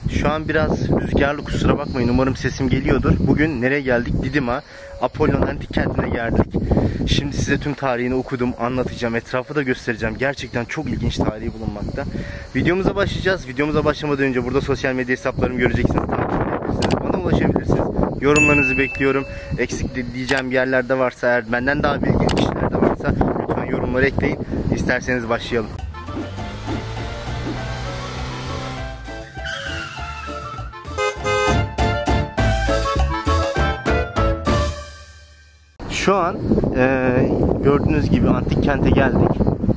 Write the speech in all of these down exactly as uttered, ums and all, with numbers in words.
Şu an biraz rüzgarlı, kusura bakmayın, umarım sesim geliyordur. Bugün nereye geldik? Didim'a, Apollon Antik Kenti'ne geldik. Şimdi size tüm tarihini okudum, anlatacağım, etrafı da göstereceğim. Gerçekten çok ilginç tarihi bulunmakta. Videomuza başlayacağız. Videomuza başlamadan önce burada sosyal medya hesaplarımı göreceksiniz. Bana ulaşabilirsiniz. Yorumlarınızı bekliyorum. Eksik diyeceğim yerlerde varsa, eğer benden daha bilgili kişiler de varsa lütfen yorumları ekleyin. İsterseniz başlayalım. Şu an e, gördüğünüz gibi antik kente geldik.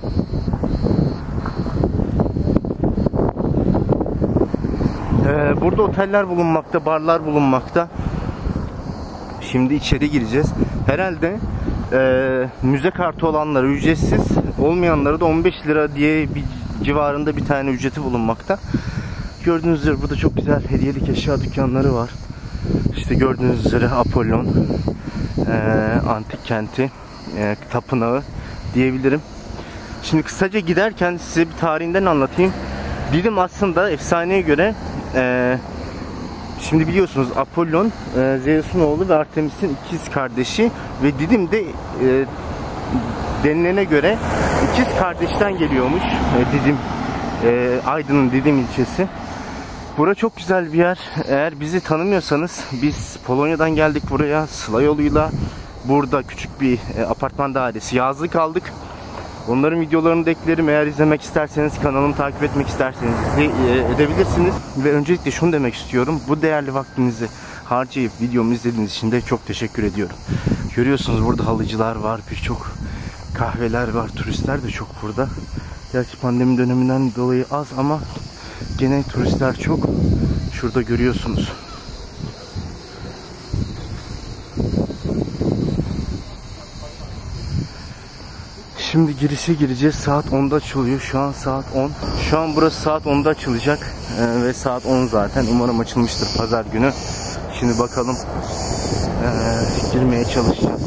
E, burada oteller bulunmakta, barlar bulunmakta. Şimdi içeri gireceğiz. Herhalde e, müze kartı olanlara ücretsiz, olmayanlara da on beş lira diye bir civarında bir tane ücreti bulunmakta. Gördüğünüz üzere burada çok güzel hediyelik eşya dükkanları var. İşte gördüğünüz üzere Apollon Ee, antik kenti, e, tapınağı diyebilirim. Şimdi kısaca giderken size bir tarihinden anlatayım. Didim aslında efsaneye göre e, şimdi biliyorsunuz Apollon e, Zeus'un oğlu ve Artemis'in ikiz kardeşi ve Didim de e, denilene göre ikiz kardeşten geliyormuş. E, Didim e, Aydın'ın Didim ilçesi. Bura çok güzel bir yer. Eğer bizi tanımıyorsanız, biz Polonya'dan geldik buraya Sıla yoluyla. Burada küçük bir e, apartman dairesi yazlık aldık. Onların videolarını da eklerim. Eğer izlemek isterseniz, kanalımı takip etmek isterseniz e, edebilirsiniz. Ve öncelikle şunu demek istiyorum. Bu değerli vaktinizi harcayıp videomu izlediğiniz için de çok teşekkür ediyorum. Görüyorsunuz burada halıcılar var, birçok kahveler var, turistler de çok burada. Gerçi pandemi döneminden dolayı az ama gene turistler çok. Şurada görüyorsunuz. Şimdi girişe gireceğiz. Saat onda açılıyor. Şu an saat on. Şu an burası saat onda açılacak. Ee, ve saat on zaten. Umarım açılmıştır pazar günü. Şimdi bakalım. Ee, girmeye çalışacağız.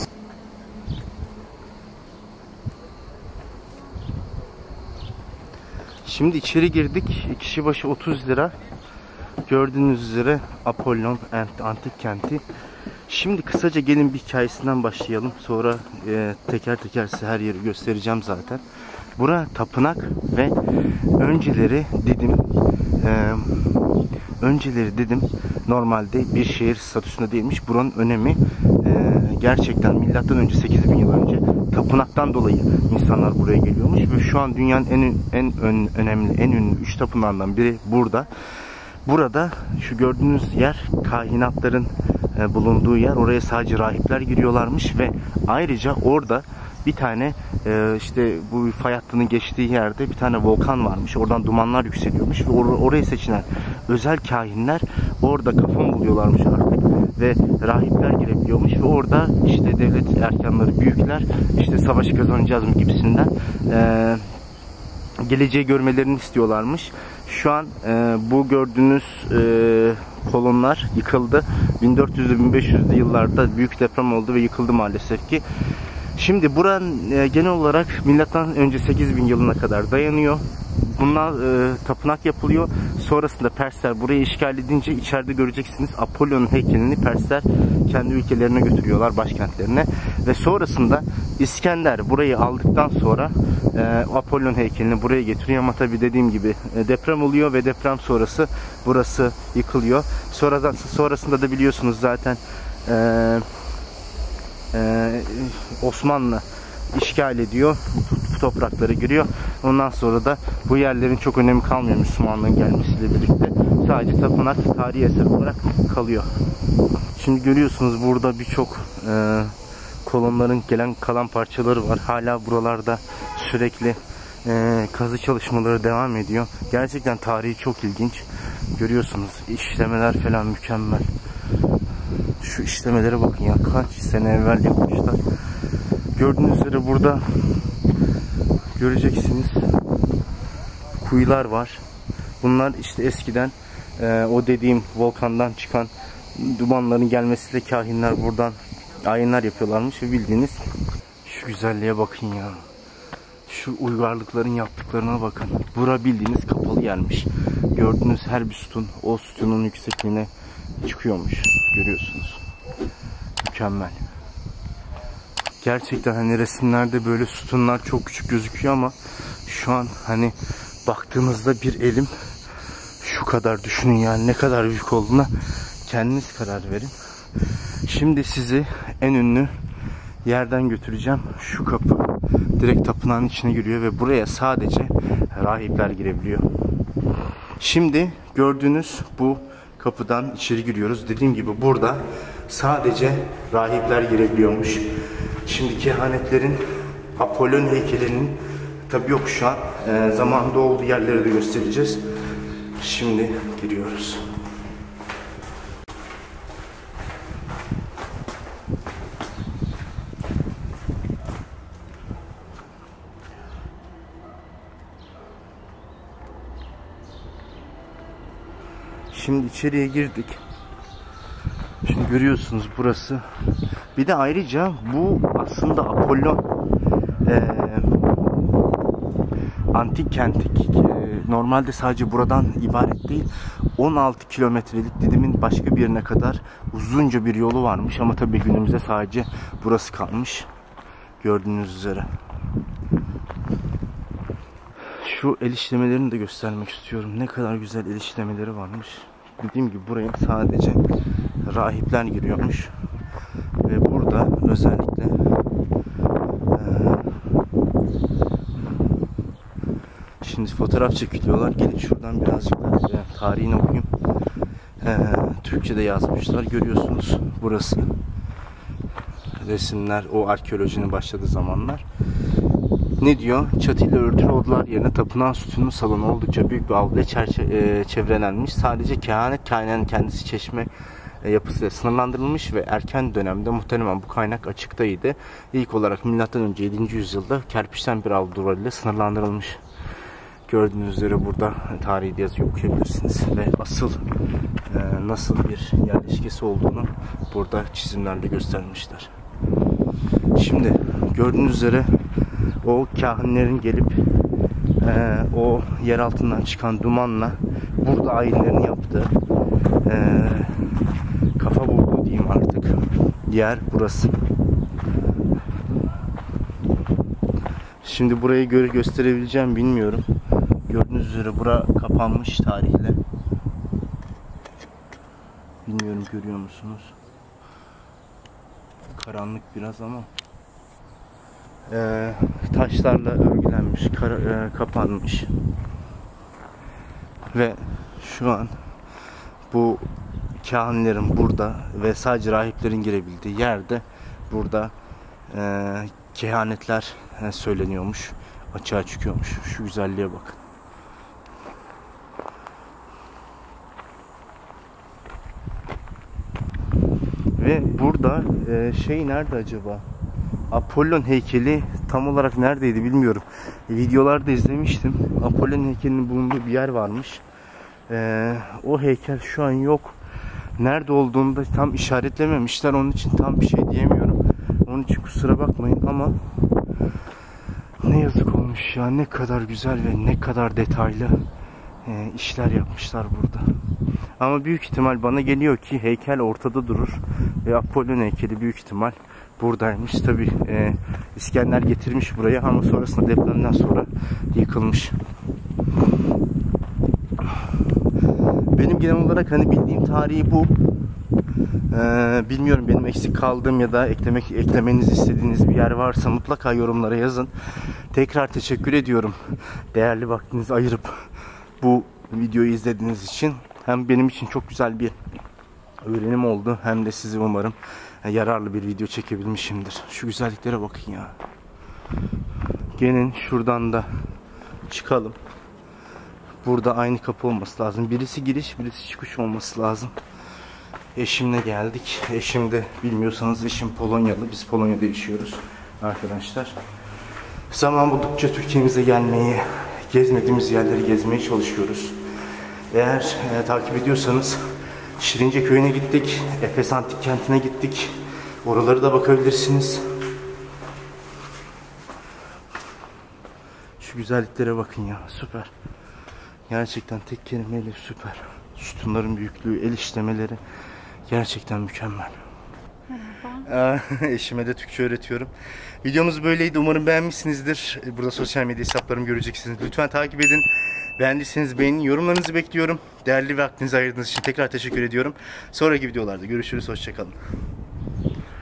Şimdi içeri girdik. Kişi başı otuz lira. Gördüğünüz üzere Apollon Antik Kenti. Şimdi kısaca gelin bir hikayesinden başlayalım. Sonra e, teker teker size her yeri göstereceğim zaten. Bura tapınak ve önceleri Didim e, önceleri Didim normalde bir şehir statüsünde değilmiş. Buranın önemi e, gerçekten milattan önce sekiz bin yıl önce tapınaktan dolayı insanlar buraya geliyormuş ve şu an dünyanın en en ön, önemli, en ünlü üç tapınağından biri burada. Burada şu gördüğünüz yer kahinatların e, bulunduğu yer. Oraya sadece rahipler giriyorlarmış ve ayrıca orada bir tane e, işte bu fay hattının geçtiği yerde bir tane volkan varmış. Oradan dumanlar yükseliyormuş ve or oraya seçilen özel kahinler orada kafan buluyorlarmış artık ve rahipler girebiliyormuş ve orada işte devlet erkanları, büyükler işte savaşı kazanacağız mı gibisinden e, geleceği görmelerini istiyorlarmış. Şu an e, bu gördüğünüz e, kolonlar yıkıldı. bin dört yüzlü bin beş yüzlü yıllarda büyük deprem oldu ve yıkıldı maalesef ki. Şimdi buranın e, genel olarak milattan önce sekiz bin yılına kadar dayanıyor. Bunlar e, tapınak yapılıyor. Sonrasında Persler burayı işgal edince içeride göreceksiniz Apollon'un heykelini Persler kendi ülkelerine götürüyorlar, başkentlerine. Ve sonrasında İskender burayı aldıktan sonra e, Apollon heykelini buraya getiriyor ama tabi dediğim gibi e, deprem oluyor ve deprem sonrası burası yıkılıyor. Sonradan, sonrasında da biliyorsunuz zaten e, e, Osmanlı işgal ediyor, bu topraklara giriyor. Ondan sonra da bu yerlerin çok önemi kalmıyor Müslümanlığın gelmesiyle birlikte. Sadece tapınak tarihi eser olarak kalıyor. Şimdi görüyorsunuz burada birçok e, kolonların gelen kalan parçaları var. Hala buralarda sürekli e, kazı çalışmaları devam ediyor. Gerçekten tarihi çok ilginç. Görüyorsunuz işlemeler falan mükemmel. Şu işlemelere bakın ya, kaç sene evvel yapmışlar. Gördüğünüz üzere burada göreceksiniz kuyular var. Bunlar işte eskiden e, o dediğim volkandan çıkan dumanların gelmesiyle kahinler buradan ayinler yapıyorlarmış ve bildiğiniz şu güzelliğe bakın ya. Şu uygarlıkların yaptıklarına bakın. Bura bildiğiniz kapalı yermiş. gördüğünüz her bir sütun o sütunun yüksekliğine çıkıyormuş. Görüyorsunuz. Mükemmel. Gerçekten hani resimlerde böyle sütunlar çok küçük gözüküyor ama şu an hani baktığınızda bir elim şu kadar, düşünün yani ne kadar büyük olduğuna kendiniz karar verin. Şimdi sizi en ünlü yerden götüreceğim. Şu kapı direkt tapınağın içine giriyor ve buraya sadece rahipler girebiliyor. Şimdi gördüğünüz bu kapıdan içeri giriyoruz. Dediğim gibi burada sadece rahipler girebiliyormuş. Şimdi kehanetlerin, Apollon heykelinin tabi yok şu an. E, zamanında olduğu yerleri de göstereceğiz. Şimdi giriyoruz. Şimdi içeriye girdik. Şimdi görüyorsunuz burası. Bir de ayrıca bu aslında Apollon e, antik kenti. E, normalde sadece buradan ibaret değil. on altı kilometrelik Didim'in başka bir yerine kadar uzunca bir yolu varmış ama tabii günümüzde sadece burası kalmış. Gördüğünüz üzere. Şu el işlemelerini de göstermek istiyorum. Ne kadar güzel el işlemeleri varmış. Dediğim gibi buraya sadece rahipler giriyormuş. Ve burada özellikle e, şimdi fotoğraf çekiliyorlar. Gelin şuradan birazcık daha e, tarihini okuyayım. E, Türkçe'de yazmışlar. Görüyorsunuz burası. Resimler o arkeolojinin başladığı zamanlar. Ne diyor? Çatıyla örtülü odalar yerine tapınağın sütunlu salonu oldukça büyük bir avluya e, çevrelenmiş. Sadece kehanet kaynağının kendisi çeşme e, yapısıyla sınırlandırılmış ve erken dönemde muhtemelen bu kaynak açıktaydı. İlk olarak milattan önce yedinci yüzyılda kerpiçten bir avlu duvarıyla sınırlandırılmış. Gördüğünüz üzere burada tarihi yazıyı okuyabilirsiniz ve asıl e, nasıl bir yerleşkesi olduğunu burada çizimlerle göstermişler. Şimdi gördüğünüz üzere o kahinlerin gelip e, o yer altından çıkan dumanla burada ayinlerini yaptığı e, kafa bulduğu diyeyim artık yer burası. Şimdi burayı gö gösterebileceğim bilmiyorum. Gördüğünüz üzere bura kapanmış tarihle. Bilmiyorum, görüyor musunuz? Karanlık biraz ama Ee, taşlarla örgülenmiş, kara, e, kapanmış ve şu an bu kahinlerin burada ve sadece rahiplerin girebildiği yerde burada e, kehanetler e, söyleniyormuş, açığa çıkıyormuş. Şu güzelliğe bakın. Ve burada e, şey nerede acaba? Apollon heykeli tam olarak neredeydi bilmiyorum. E, videolarda izlemiştim. Apollon heykelinin bulunduğu bir yer varmış. E, o heykel şu an yok. Nerede olduğunu da tam işaretlememişler. Onun için tam bir şey diyemiyorum. Onun için kusura bakmayın ama ne yazık olmuş ya. Ne kadar güzel ve ne kadar detaylı e, işler yapmışlar burada. Ama büyük ihtimal bana geliyor ki heykel ortada durur. Ve Apollon heykeli büyük ihtimal buradaymış. Tabi e, İskender getirmiş buraya ama sonrasında depremden sonra yıkılmış. Benim genel olarak hani bildiğim tarihi bu. Ee, bilmiyorum, benim eksik kaldığım ya da eklemek eklemenizi istediğiniz bir yer varsa mutlaka yorumlara yazın. Tekrar teşekkür ediyorum. Değerli vaktinizi ayırıp bu videoyu izlediğiniz için. Hem benim için çok güzel bir öğrenim oldu, hem de sizi umarım yararlı bir video çekebilmişimdir. Şu güzelliklere bakın ya. Gelin şuradan da çıkalım. Burada aynı kapı olması lazım. Birisi giriş, birisi çıkış olması lazım. Eşimle geldik. Eşim de, bilmiyorsanız eşim Polonyalı. Biz Polonya'da yaşıyoruz arkadaşlar. Zaman buldukça Türkiye'mize gelmeyi, gezmediğimiz yerleri gezmeye çalışıyoruz. Eğer e, takip ediyorsanız Şirince köyüne gittik. Efes Antik Kenti'ne gittik. Oraları da bakabilirsiniz. Şu güzelliklere bakın ya. Süper. Gerçekten tek kelimeyle süper. Sütunların büyüklüğü, el işlemeleri gerçekten mükemmel. Merhaba. Eşime de Türkçe öğretiyorum. Videomuz böyleydi. Umarım beğenmişsinizdir. Burada sosyal medya hesaplarımı göreceksiniz. Lütfen takip edin. Beğendiyseniz beğenin. Yorumlarınızı bekliyorum. Değerli vaktinizi ayırdığınız için tekrar teşekkür ediyorum. Sonraki videolarda görüşürüz. Hoşçakalın.